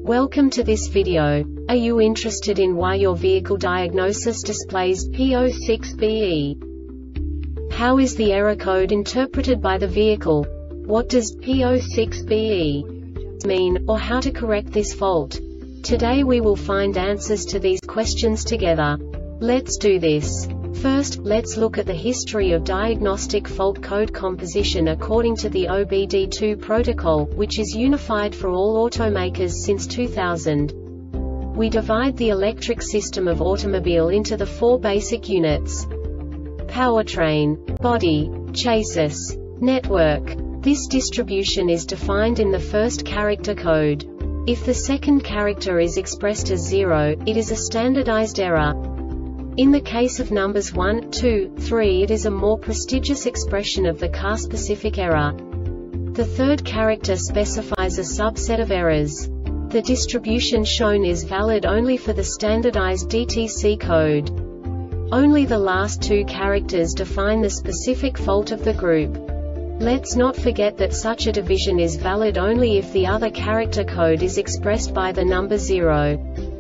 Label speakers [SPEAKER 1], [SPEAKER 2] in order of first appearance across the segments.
[SPEAKER 1] Welcome to this video. Are you interested in why your vehicle diagnosis displays P06BE? How is the error code interpreted by the vehicle? What does P06BE mean, or how to correct this fault? Today we will find answers to these questions together. Let's do this. First, let's look at the history of diagnostic fault code composition according to the OBD2 protocol, which is unified for all automakers since 2000. We divide the electric system of automobile into the four basic units: powertrain, body, chassis, network. This distribution is defined in the first character code. If the second character is expressed as 0, it is a standardized error. In the case of numbers 1, 2, 3, it is a more prestigious expression of the car-specific error. The third character specifies a subset of errors. The distribution shown is valid only for the standardized DTC code. Only the last two characters define the specific fault of the group. Let's not forget that such a division is valid only if the other character code is expressed by the number 0.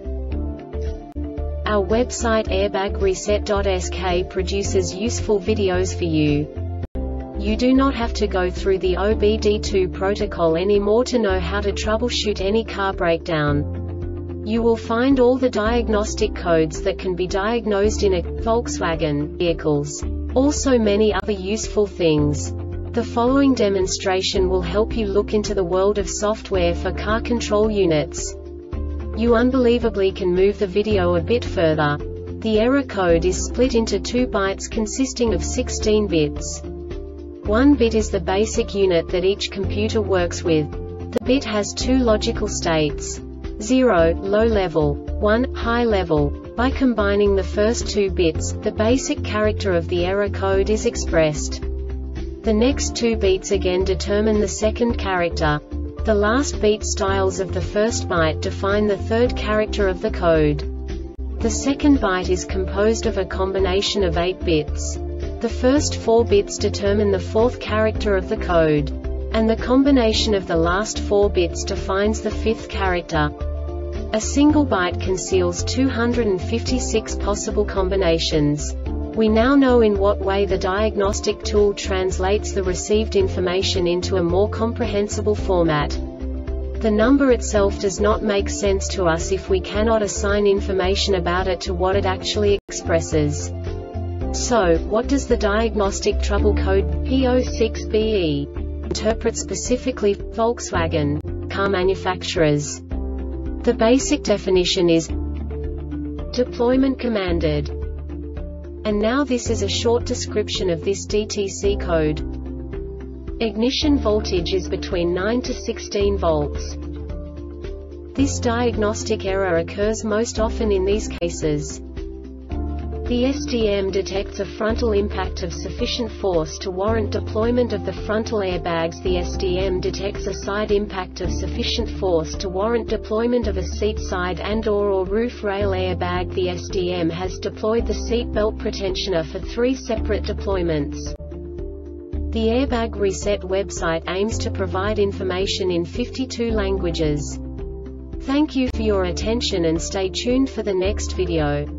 [SPEAKER 1] Our website airbagreset.sk produces useful videos for you. You do not have to go through the OBD2 protocol anymore to know how to troubleshoot any car breakdown. You will find all the diagnostic codes that can be diagnosed in a Volkswagen vehicles. Also many other useful things. The following demonstration will help you look into the world of software for car control units. You unbelievably can move the video a bit further. The error code is split into 2 bytes consisting of 16 bits. 1 bit is the basic unit that each computer works with. The bit has 2 logical states: 0, low level, 1, high level. By combining the first 2 bits, the basic character of the error code is expressed. The next 2 beats again determine the second character. The last beat styles of the first byte define the third character of the code. The second byte is composed of a combination of 8 bits. The first 4 bits determine the fourth character of the code. And the combination of the last 4 bits defines the fifth character. A single byte conceals 256 possible combinations. We now know in what way the diagnostic tool translates the received information into a more comprehensible format. The number itself does not make sense to us if we cannot assign information about it to what it actually expresses. So, what does the diagnostic trouble code P06BE interpret specifically for Volkswagen car manufacturers? The basic definition is deployment commanded. And now this is a short description of this DTC code. Ignition voltage is between 9 to 16 volts. This diagnostic error occurs most often in these cases. The SDM detects a frontal impact of sufficient force to warrant deployment of the frontal airbags. The SDM detects a side impact of sufficient force to warrant deployment of a seat side and/or roof rail airbag. The SDM has deployed the seat belt pretensioner for 3 separate deployments. The Airbag Reset website aims to provide information in 52 languages. Thank you for your attention and stay tuned for the next video.